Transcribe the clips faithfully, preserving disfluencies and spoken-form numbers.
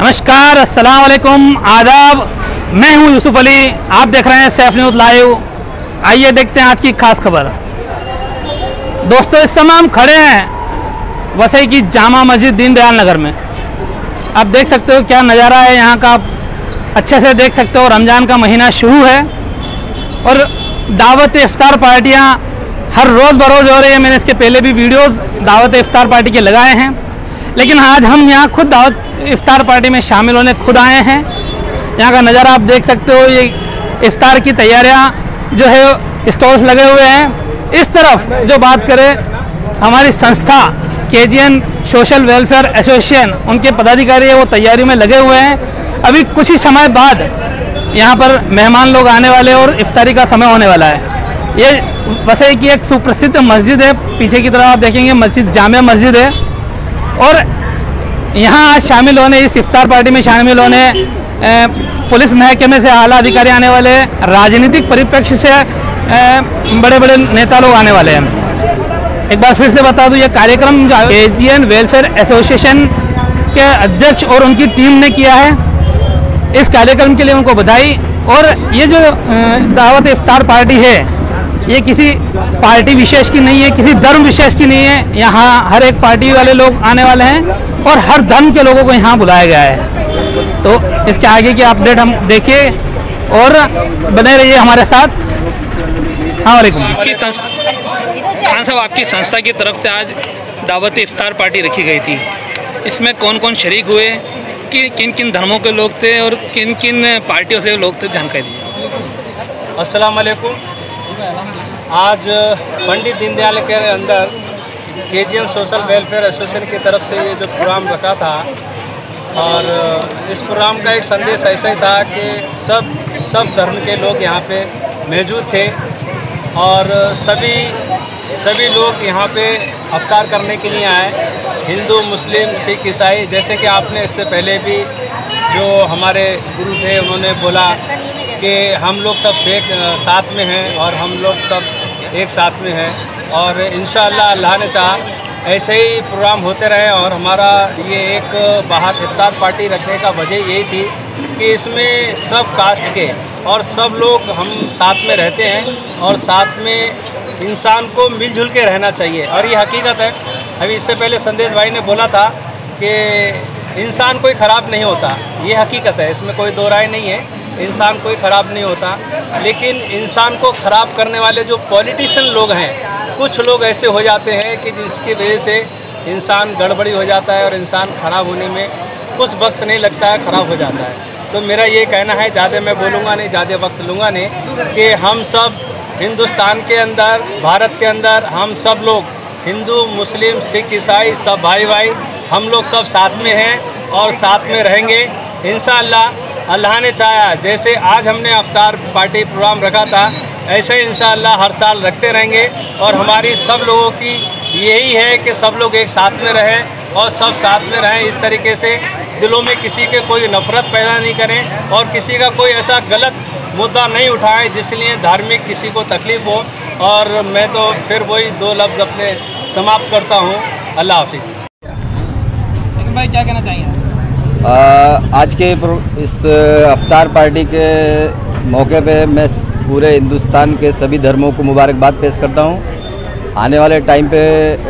नमस्कार, अस्सलाम वालेकुम, आदाब। मैं हूं यूसुफ अली, आप देख रहे हैं सैफ न्यूज़ लाइव। आइए देखते हैं आज की खास खबर। दोस्तों, इस समय हम खड़े हैं वसई की जामा मस्जिद दीनदयाल नगर में। आप देख सकते हो क्या नज़ारा है यहाँ का, आप अच्छे से देख सकते हो। रमज़ान का महीना शुरू है और दावत इफ्तार पार्टियाँ हर रोज़ बरोज़ हो रही है। मैंने इसके पहले भी वीडियोस दावत इफ्तार पार्टी के लगाए हैं, लेकिन आज हम यहाँ खुद दावत इफ्तार पार्टी में शामिल होने खुद आए हैं। यहाँ का नज़ारा आप देख सकते हो। ये इफ्तार की तैयारियाँ जो है स्टॉल्स लगे हुए हैं। इस तरफ जो बात करें, हमारी संस्था K G N social welfare association, उनके पदाधिकारी है वो तैयारी में लगे हुए हैं। अभी कुछ ही समय बाद यहाँ पर मेहमान लोग आने वाले और इफ्तारी का समय होने वाला है। ये वसई की एक सुप्रसिद्ध मस्जिद है। पीछे की तरफ आप देखेंगे मस्जिद जामिया मस्जिद है। और यहाँ आज शामिल होने, इस इफ्तार पार्टी में शामिल होने पुलिस महकमे से आला अधिकारी आने वाले, राजनीतिक परिप्रेक्ष्य से बड़े बड़े नेता लोग आने वाले हैं। एक बार फिर से बता दूं, ये कार्यक्रम जो के जी एन वेलफेयर एसोसिएशन के अध्यक्ष और उनकी टीम ने किया है। इस कार्यक्रम के लिए उनको बधाई। और ये जो दावत इफ्तार पार्टी है, ये किसी पार्टी विशेष की नहीं है, किसी धर्म विशेष की नहीं है। यहाँ हर एक पार्टी वाले लोग आने वाले हैं और हर धर्म के लोगों को यहाँ बुलाया गया है। तो इसके आगे की अपडेट हम देखिए और बने रहिए हमारे साथ। हाँ, वालेकुम। आपकी संस्था, खान साहब, आपकी संस्था की तरफ से आज दावत इफ्तार पार्टी रखी गई थी। इसमें कौन कौन शरीक हुए, कि किन किन धर्मों के लोग थे और किन किन पार्टियों से लोग थे, जानकारी दी। अस्सलाम वालेकुम। आज पंडित दीनदयाल के अंदर K G N social welfare association की तरफ से ये जो प्रोग्राम रखा था, और इस प्रोग्राम का एक संदेश ऐसा ही था कि सब सब धर्म के लोग यहाँ पे मौजूद थे और सभी सभी लोग यहाँ पे इफ्तार करने के लिए आए। हिंदू, मुस्लिम, सिख, ईसाई। जैसे कि आपने इससे पहले भी जो हमारे गुरु थे उन्होंने बोला कि हम लोग सब से साथ में हैं और हम लोग सब एक साथ में हैं। और इंशाअल्लाह अल्लाह ने चाहा ऐसे ही प्रोग्राम होते रहे। और हमारा ये एक बाहर इफ्तार पार्टी रखने का वजह यही थी कि इसमें सब कास्ट के और सब लोग हम साथ में रहते हैं और साथ में इंसान को मिलजुल के रहना चाहिए। और ये हकीकत है। अभी इससे पहले संदेश भाई ने बोला था कि इंसान कोई ख़राब नहीं होता, ये हकीकत है, इसमें कोई दो राय नहीं है। इंसान कोई ख़राब नहीं होता, लेकिन इंसान को ख़राब करने वाले जो पॉलिटिशियन लोग हैं, कुछ लोग ऐसे हो जाते हैं कि जिसकी वजह से इंसान गड़बड़ी हो जाता है और इंसान ख़राब होने में कुछ वक्त नहीं लगता है, ख़राब हो जाता है। तो मेरा ये कहना है, ज़्यादा मैं बोलूँगा नहीं, ज़्यादा वक्त लूँगा नहीं, कि हम सब हिंदुस्तान के अंदर, भारत के अंदर हम सब लोग हिंदू, मुस्लिम, सिख, ईसाई सब भाई भाई, हम लोग सब साथ में हैं और साथ में रहेंगे इंशाअल्लाह। अल्लाह ने चाहा जैसे आज हमने इफ्तार पार्टी प्रोग्राम रखा था, ऐसे इंशाअल्लाह हर साल रखते रहेंगे। और हमारी सब लोगों की यही है कि सब लोग एक साथ में रहें और सब साथ में रहें। इस तरीके से दिलों में किसी के कोई नफ़रत पैदा नहीं करें और किसी का कोई ऐसा गलत मुद्दा नहीं उठाएं जिसलिए धार्मिक किसी को तकलीफ़ हो। और मैं तो फिर वही दो लफ्ज़ अपने समाप्त करता हूँ। अल्लाह हाफिज़। लेकिन भाई क्या कहना चाहिए आज के इस इफ्तार पार्टी के मौके पे? मैं पूरे हिंदुस्तान के सभी धर्मों को मुबारकबाद पेश करता हूँ। आने वाले टाइम पे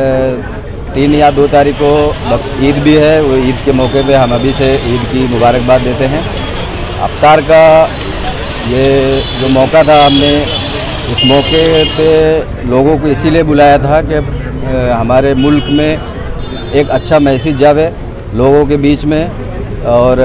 तीन या दो तारीख को ईद भी है, वो ईद के मौके पे हम अभी से ईद की मुबारकबाद देते हैं। इफ्तार का ये जो मौका था, हमने इस मौके पे लोगों को इसीलिए बुलाया था कि हमारे मुल्क में एक अच्छा मैसेज जावे लोगों के बीच में, और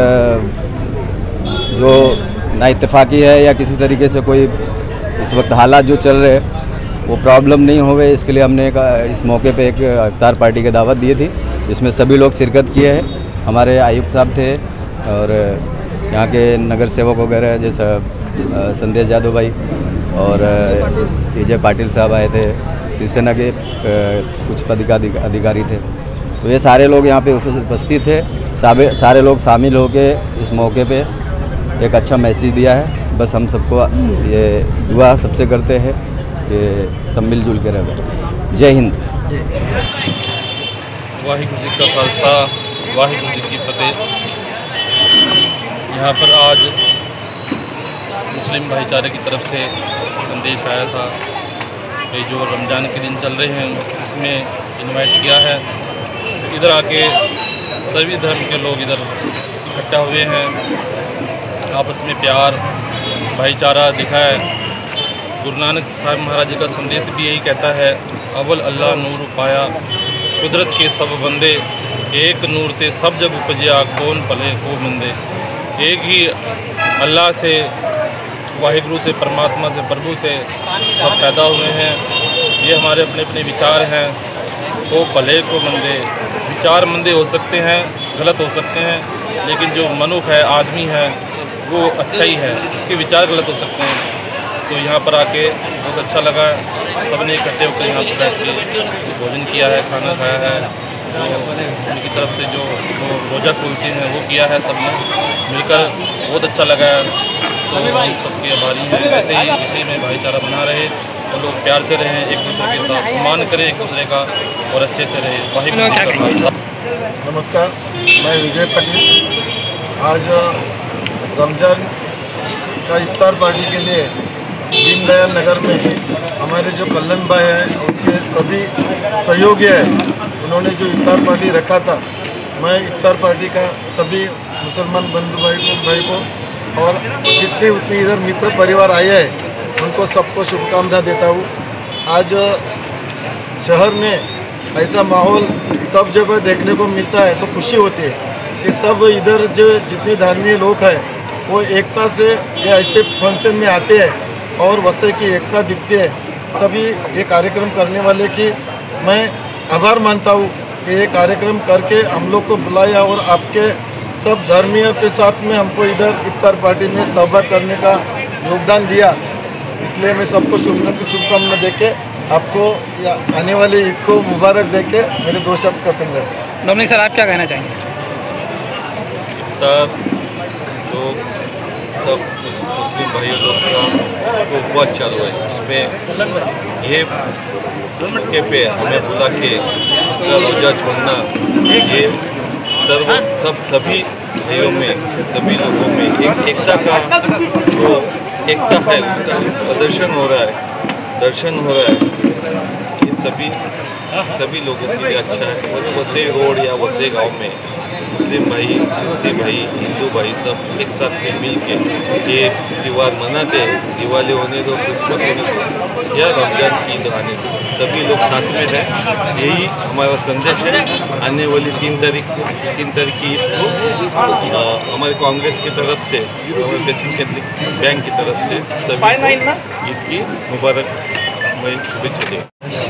जो नाइत्तेफाकी है या किसी तरीके से कोई इस वक्त हालात जो चल रहे हैं वो प्रॉब्लम नहीं होवे, इसके लिए हमने एक इस मौके पे एक इफ्तार पार्टी की दावत दी थी, जिसमें सभी लोग शिरकत किए हैं। हमारे आयुक्त साहब थे और यहाँ के नगर सेवक वगैरह जैसा संदेश यादव भाई और विजय पाटिल साहब आए थे, शिवसेना के कुछ पदाधिकारी अधिकारी थे। तो ये सारे लोग यहाँ पे उपस्थित थे। सारे सारे लोग शामिल होके इस मौके पे एक अच्छा मैसेज दिया है। बस हम सबको ये दुआ सबसे करते हैं कि सब मिलजुल के रहें। जय हिंद। वाहिगुरू जी का खालसा, वाहिगुरू जी की फतेह। यहाँ पर आज मुस्लिम भाईचारे की तरफ से संदेश आया था कि जो रमज़ान के दिन चल रहे हैं उसमें इनवाइट किया है। इधर आके सभी धर्म के लोग इधर इकट्ठा हुए हैं, आपस में प्यार भाईचारा दिखाया है। गुरु नानक साहब महाराज जी का संदेश भी यही कहता है, अव्वल अल्लाह नूर पाया कुदरत के सब बंदे, एक नूर ते सब जग उपजिया कौन भले को मंदे। एक ही अल्लाह से, वाहिगुरु से, परमात्मा से, प्रभु से सब पैदा हुए हैं। ये हमारे अपने अपने विचार हैं, को भले को मंदे। विचार मंदे हो सकते हैं, गलत हो सकते हैं, लेकिन जो मनुष्य है, आदमी है, वो अच्छा ही है, उसके विचार गलत हो सकते हैं। तो यहाँ पर आके बहुत अच्छा लगा, सबने इकट्ठे होकर यहाँ पर बैठ के भोजन किया है, खाना खाया है। जो उनकी तरफ से जो वो रोज़ा खोलते हैं वो किया है, सबने मिलकर बहुत अच्छा लगा है। तो हम सबके आभारी हैं। ऐसे ही इसी में भाईचारा बना रहे और लोग प्यार से रहें, एक दूसरे के साथ सम्मान करें एक दूसरे का और अच्छे से रहे। वाहिगुरु। नमस्कार, मैं विजय पटेल। आज रमज़ान का इफ्तार पार्टी के लिए दीनदयाल नगर में हमारे जो कल्लन भाई हैं उनके सभी सहयोगी हैं, उन्होंने जो इफ्तार पार्टी रखा था, मैं इफ्तार पार्टी का सभी मुसलमान बंधु भाई को भाई को और जितने उतने इधर मित्र परिवार आए हैं उनको सबको शुभकामना देता हूँ। आज शहर में ऐसा माहौल सब जगह देखने को मिलता है तो खुशी होती है कि सब इधर जो जितने धार्मिक लोग हैं वो एकता से ये ऐसे फंक्शन में आते हैं और वैसे की एकता दिखती है। सभी ये कार्यक्रम करने वाले की मैं आभार मानता हूँ कि ये कार्यक्रम करके हम लोग को बुलाया और आपके सब धर्मियों के साथ में हमको इधर इफ्तार पार्टी में सहभाग करने का योगदान दिया। इसलिए मैं सबको शुभकामना देके आपको आने वाले ईद को मुबारक देके मेरे दो शब्द खत्म करते हैं। डोमिनिक सर, आप क्या कहना चाहेंगे? इफ्तार जो सब मुस्लिम भाइयों लोग का उपवास चालू है, उसमें ये मौके पे हमें बुला के रोजा छोड़ना, ये सर्व सब सभी भाइयों में, सभी लोगों में एक एकता का जो एकता है उसका प्रदर्शन हो रहा है, दर्शन हो रहा है। ये सभी सभी लोगों के लिए अच्छा है। और वैसे रोड या वैसे गांव में मुस्लिम भाई, मुस्लिम भाई, हिंदू भाई सब एक साथ में मिल के ये त्यौहार मनाते हैं। दिवाली होने दो, क्रिसमस होने दो या रमजान की ईद आने दो, सभी लोग साथ में हैं। यही हमारा संदेश है। आने वाली तीन तारीख को तीन तारीख की ईद को हमारे कांग्रेस की तरफ से, हमारे बेसिक कैथलिक बैंक की तरफ से सभी ईद की मुबारक मैं शुभेच्छा दें।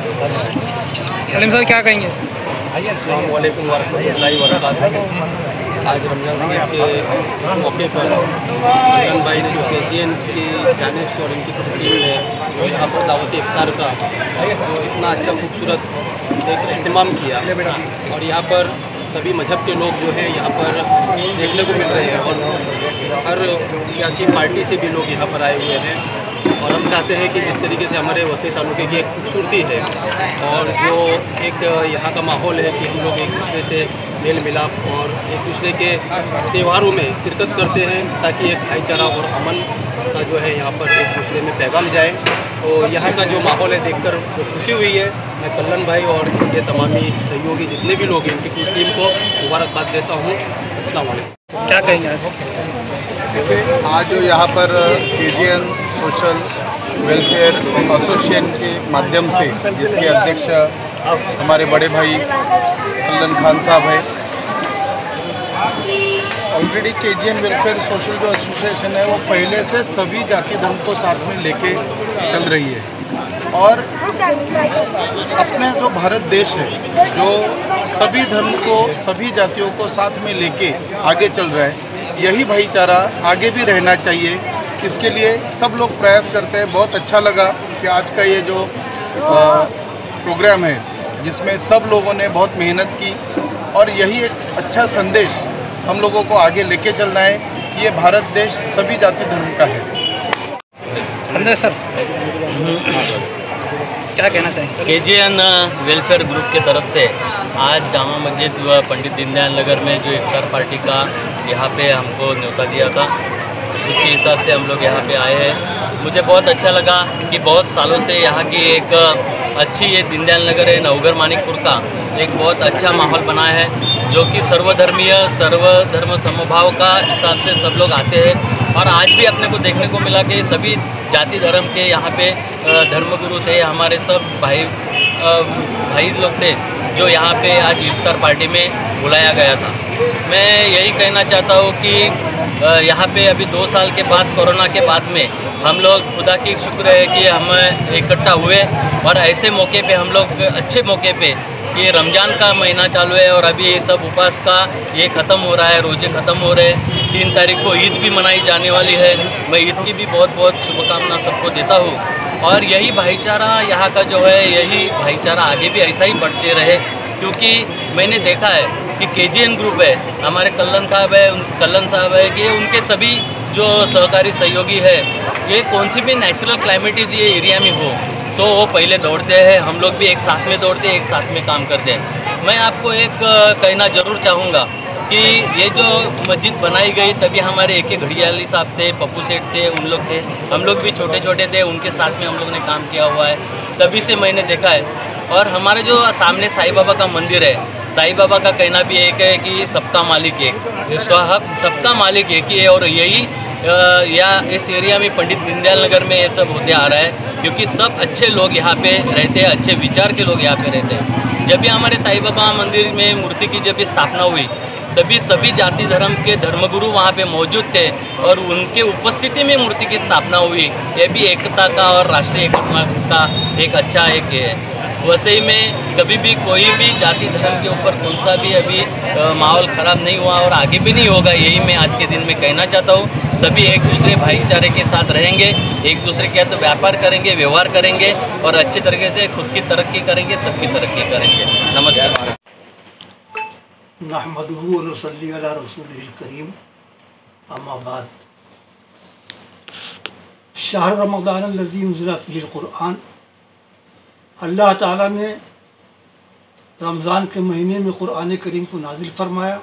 सर, क्या कहेंगे? अस्सलाम वालेकुम वरहमतुल्लाहि वबरकातुहू। आज रमज़ान शरीफ के मौके पर कल्लन भाई ने जो के जी एन की जानिब से और इनकी पूरी टीम ने जो यहाँ पर दावत इफ्तार का जो इतना अच्छा खूबसूरत एक एहतमाम किया और यहाँ पर सभी मजहब के लोग जो हैं यहाँ पर देखने को मिल रहे हैं और हर सियासी पार्टी से भी लोग यहाँ पर आए हुए हैं। और हम चाहते हैं कि जिस तरीके से हमारे वसई तालुके की एक खूबसूरती है और जो एक यहाँ का माहौल है कि हम लोग एक दूसरे से मेल मिलाप और एक दूसरे के त्योहारों में शिरकत करते हैं ताकि एक भाईचारा और अमन का जो है यहाँ पर एक दूसरे में पैगाम जाए। तो यहाँ का जो माहौल है देखकर जो खुशी हुई है, मैं कल्लन भाई और ये तमामी सहयोगी जितने भी लोग हैं इनकी पूरी टीम को मुबारकबाद देता हूँ। अस्सलाम वालेकुम। क्या कहेंगे आज? आज यहाँ पर K G N social welfare association के माध्यम से, जिसके अध्यक्ष हमारे बड़े भाई कल्लन खान साहब हैं, already K G N welfare social जो एसोसिएशन है वो पहले से सभी जाति धर्म को साथ में लेके चल रही है और अपने जो भारत देश है जो सभी धर्म को, सभी जातियों को साथ में लेके आगे चल रहा है, यही भाईचारा आगे भी रहना चाहिए। इसके लिए सब लोग प्रयास करते हैं। बहुत अच्छा लगा कि आज का ये जो प्रोग्राम है जिसमें सब लोगों ने बहुत मेहनत की और यही एक अच्छा संदेश हम लोगों को आगे लेके चलना है कि ये भारत देश सभी जाति धर्म का है। संजय सर, क्या कहना चाहेंगे? के जी एन वेलफेयर ग्रुप के तरफ से आज जामा मस्जिद व पंडित दीनदयाल नगर में जो इफ्तार पार्टी का यहाँ पे हमको न्योता दिया था, उसके हिसाब से हम लोग यहाँ पे आए हैं। मुझे बहुत अच्छा लगा कि बहुत सालों से यहाँ की एक अच्छी ये दीनदयाल नगर है नवगर मानिकपुर का एक बहुत अच्छा माहौल बना है, जो कि सर्वधर्मीय सर्वधर्म समभाव का हिसाब से सब लोग आते हैं। और आज भी अपने को देखने को मिला कि सभी जाति धर्म के यहाँ पे धर्मगुरु थे, हमारे सब भाई भाई लोग थे जो यहाँ पे आज इफ्तार पार्टी में बुलाया गया था। मैं यही कहना चाहता हूँ कि यहाँ पे अभी दो साल के बाद कोरोना के बाद में हम लोग खुदा की शुक्र है कि हम इकट्ठा हुए, और ऐसे मौके पे हम लोग अच्छे मौके पे कि रमज़ान का महीना चालू है और अभी ये सब उपवास का ये ख़त्म हो रहा है, रोज़े ख़त्म हो रहे हैं। तीन तारीख को ईद भी मनाई जाने वाली है। मैं ईद की भी बहुत बहुत शुभकामना सबको देता हूँ, और यही भाईचारा यहाँ का जो है, यही भाईचारा आगे भी ऐसा ही बढ़ते रहे, क्योंकि मैंने देखा है कि केजीएन ग्रुप है, हमारे कल्लन साहब है कल्लन साहब है कि उनके सभी जो सहकारी सहयोगी है, ये कौन सी भी नेचुरल क्लाइमेटीज ये एरिया में हो तो वो पहले दौड़ते हैं, हम लोग भी एक साथ में दौड़ते हैं, एक साथ में काम करते हैं। मैं आपको एक कहना ज़रूर चाहूँगा कि ये जो मस्जिद बनाई गई तभी हमारे एक एक घड़ियाली साहब थे, पप्पू सेठ थे, उन लोग थे, हम लोग भी छोटे छोटे थे, उनके साथ में हम लोग ने काम किया हुआ है, तभी से मैंने देखा है। और हमारे जो सामने साईं बाबा का मंदिर है, साईं बाबा का कहना भी एक है कि सबका मालिक एक, तो हम सबका मालिक एक ही है, और यही या इस एरिया में पंडित दीनदयाल नगर में ये सब होते आ रहा है, क्योंकि सब अच्छे लोग यहाँ पे रहते हैं, अच्छे विचार के लोग यहाँ पे रहते हैं। जब भी हमारे साईं बाबा मंदिर में मूर्ति की जब भी स्थापना हुई तभी सभी जाति धर्म के धर्मगुरु वहाँ पे मौजूद थे, और उनके उपस्थिति में मूर्ति की स्थापना हुई। ये भी एकता का और राष्ट्रीय एकता का एक अच्छा एक है। वैसे ही में कभी भी कोई भी जाति धर्म के ऊपर कौन सा भी अभी माहौल ख़राब नहीं हुआ और आगे भी नहीं होगा, यही मैं आज के दिन में कहना चाहता हूँ। सभी एक दूसरे भाईचारे के साथ रहेंगे, एक दूसरे के साथ व्यापार करेंगे, व्यवहार करेंगे, और अच्छे तरीके से खुद की तरक्की करेंगे, सबकी तरक्की करेंगे। नमस्कार। नहमदुहु व नसल्ली अला रसूलिल करीम, अम्मा बाद। शहर रमज़ान अल्लज़ी उन्ज़िला फ़ीहिल क़ुरआन, अल्लाह ताला ने रमज़ान के महीने में क़ुरआन करीम को नाजिल फरमाया,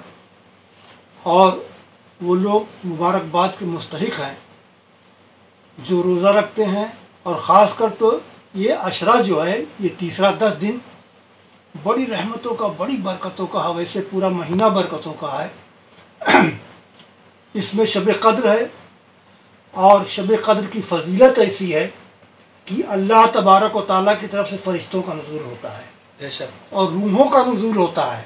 और वो लोग मुबारकबाद के मुस्तहिक हैं जो रोज़ा रखते हैं। और ख़ास कर तो ये अशरा जो है, ये तीसरा दस दिन बड़ी रहमतों का, बड़ी बरकतों का है। वैसे पूरा महीना बरकतों का है। इसमें शब क़द्र है, और शब क़द्र की फजीलत ऐसी है कि अल्लाह तबारक व तआला की तरफ से फ़रिश्तों का नुज़ूल होता है और रूहों का नुज़ूल होता है।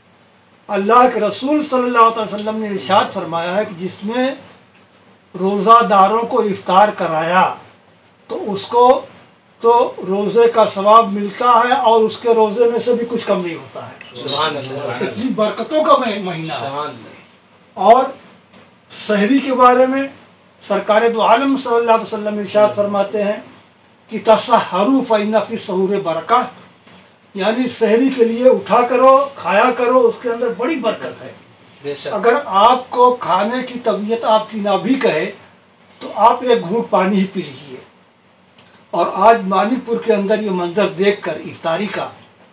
अल्लाह के रसूल सल्लल्लाहु अलैहि वसल्लम ने इरशाद फरमाया है कि जिसने रोज़ादारों को इफ्तार कराया तो उसको तो रोज़े का सवाब मिलता है, और उसके रोज़े में से भी कुछ कम नहीं होता है। इतनी बरकतों का महीना है। और सहरी के बारे में सरकार दो आलम सल्लल्लाहु अलैहि वसल्लम इरशाद फरमाते हैं कि तसहरू फ़इन्ना फ़ी सहूरि बरका, यानी सहरी के लिए उठा करो, खाया करो, उसके अंदर बड़ी बरकत है। अगर आपको खाने की तबीयत आपकी ना भी कहे तो आप एक घूंट पानी ही पी लीजिए। और आज मानिकपुर के अंदर ये मंजर देखकर इफ्तारी का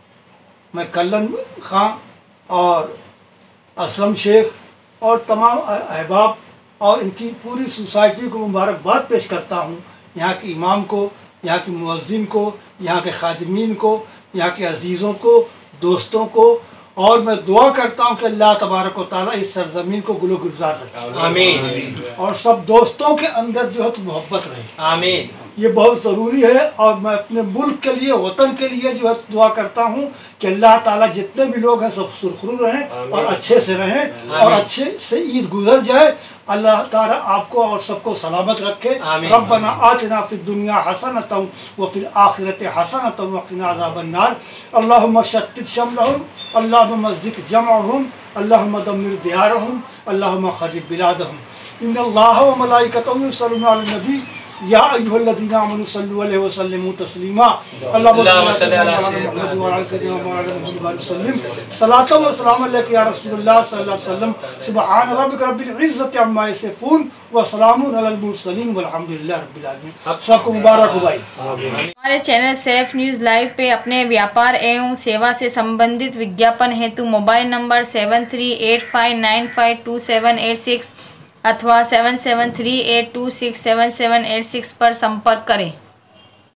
मैं कल्लन खां और असलम शेख और तमाम अहबाब और इनकी पूरी सोसाइटी को मुबारकबाद पेश करता हूँ। यहाँ के इमाम को, यहाँ के मुअज्जिन को, यहाँ के खादिमीन को, यहाँ के अजीज़ों को, दोस्तों को, और मैं दुआ करता हूँ कि अल्लाह तबारक व तआला इस सरज़मीन को गुलो गुलजार रखे। आमीन। और सब दोस्तों के अंदर जो है तो मोहब्बत रहे। आमीन। ये बहुत ज़रूरी है। और मैं अपने मुल्क के लिए, वतन के लिए जो है दुआ करता हूँ कि अल्लाह ताला जितने भी लोग हैं सब सुरखरू रहें और अच्छे से रहें और अच्छे से ईद गुजर जाए। अल्लाह ताला आपको और सबको सलामत रखे। रब्बना आतिना फिद दुनिया हसनतन व फिल आखिरति हसनतन व क़िना अज़ाबन्नार। अल्लाहुम्मा शत्तित शमलहुम, अल्लाहुम्मा मज़्ज़िक़ जमअहुम, अल्लाहुम्मा दम्मिर दियारहुम, अल्लाहुम्मा ख़रिब बिलादहुम। इन्नल्लाह व मलाइकतहु युसल्लूना अलन नबी या अय्युहल्लज़ीना आमनू सल्लु अलैहि व सल्लिमू तस्लीमा अल्लाहुम्मा सल्लि अला मुहम्मद व अला सय्यिदिना मुहम्मद व सल्लिम सलातो व सलाम अलैका या रसूलल्लाह सल्लल्लाहु अलैहि वसल्लम सुब्हान रब्बिका रब्बिल इज्जति अम्मा यसिफून व सलामुन अलल मुरसलीन वल्हम्दुलिल्लाहि रब्बिल आलमीन। सबको मुबारक हो भाई। हमारे चैनल सैफ न्यूज़ लाइव पे अपने व्यापार एवं सेवा से संबंधित विज्ञापन हेतु mobile number seven three eight five nine five two seven eight six अथवा seven seven three eight two six seven seven eight six पर संपर्क करें।